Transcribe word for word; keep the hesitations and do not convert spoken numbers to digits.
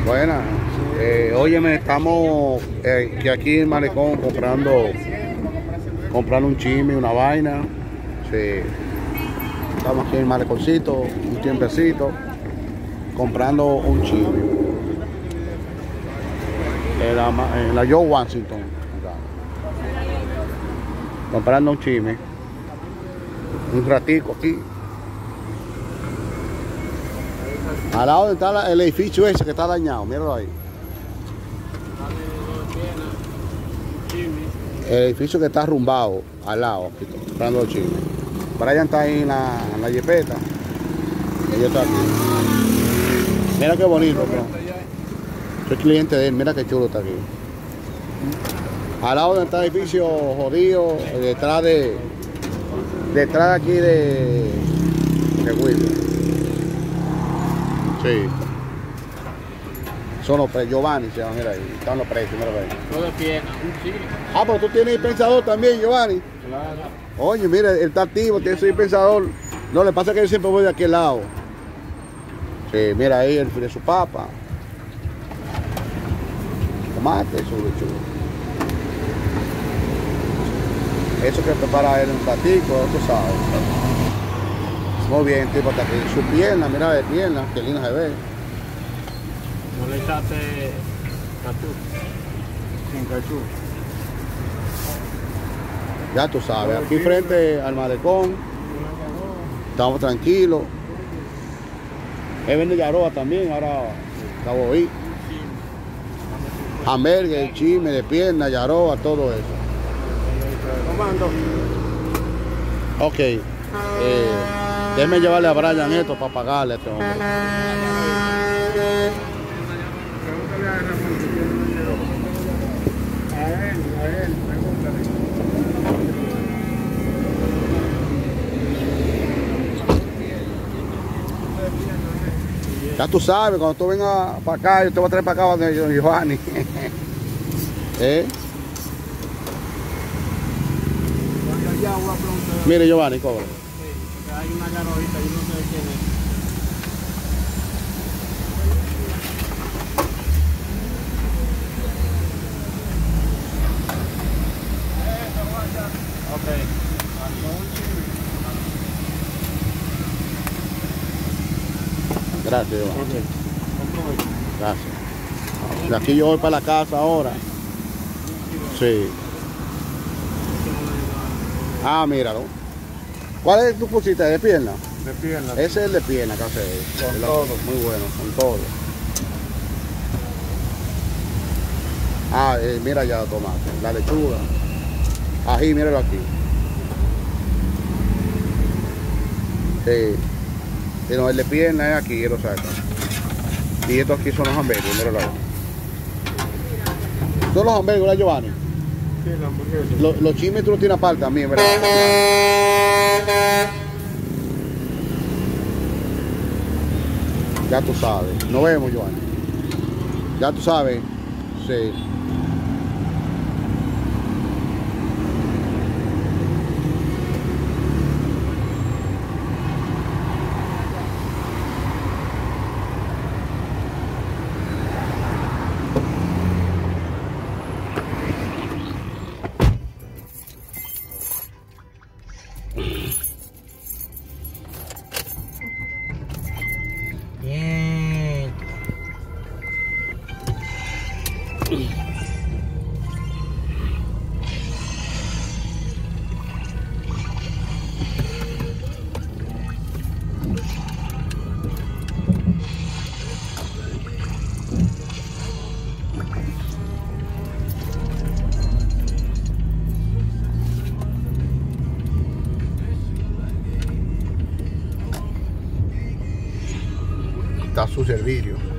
Buenas. Eh, óyeme, estamos eh, que aquí en Malecón comprando comprando un chisme, una vaina. Sí. Estamos aquí en el Maleconcito, un tiempecito, comprando un chisme. En la, en la George Washington. Comprando un chisme. Un ratico aquí. Al lado donde está el edificio ese que está dañado, míralo ahí. El edificio que está arrumbado, al lado, aquí, comprando los chismes. Brian está ahí en la, en la jipeta. Y yo estoy aquí. Mira qué bonito, bro. Soy cliente de él, mira qué chulo está aquí. Al lado donde está el edificio jodido, detrás de. Detrás de aquí de. de William. Sí. Son los precios. Giovanni se llama, mira ahí. Están los precios, mira ahí. No de pierna, un chile. Ah, pero tú tienes dispensador también, Giovanni. Claro. Oye, mira, él está activo, tiene su dispensador. No, le pasa que yo siempre voy de aquel lado. Sí, mira ahí el de su papa. Tomate, su lechuga. Eso que prepara él un platico, tú sabes. Muy bien, tipo, hasta aquí. Su pierna, mira de pierna, que linda se ve. No le echaste cachú. Sin cachú. Ya tú sabes, aquí frente al malecón, estamos tranquilos. Él vende Yaroa también, ahora acabo de ir. Hamburgues, chisme de pierna, Yaroa, todo eso. Comando. Ok. Eh, déjeme llevarle a Brian esto para pagarle a este hombre. A él, a él, pregúntale. Ya tú sabes, cuando tú vengas para acá, yo te voy a traer para acá donde Giovanni. ¿Eh? Ya voy a preguntar. Mire, Giovanni, cobra. Sí, hay una garojita, yo no sé quién es. Ok. Gracias, Giovanni. Ok. Gracias. De aquí yo voy para la casa ahora. Sí. Ah, míralo. ¿Cuál es tu pusiste? ¿De pierna? De pierna. Ese es el de pierna que hace. Con el todo. otro. Muy bueno, con todo. Ah, eh, mira ya el tomate, la lechuga. Ají, míralo aquí. Sí. Sí, no, el de pierna es aquí, lo saca. Y estos aquí son los hamburgues, míralo ahí. Son los hamburgues, ¿verdad, Giovanni? Sí, la hamburguesa. Los, los chismes tú los tienes aparte también, ¿verdad? Ya tú sabes. Nos vemos, Giovanni. Ya tú sabes. Sí. Bien. Está a su servicio.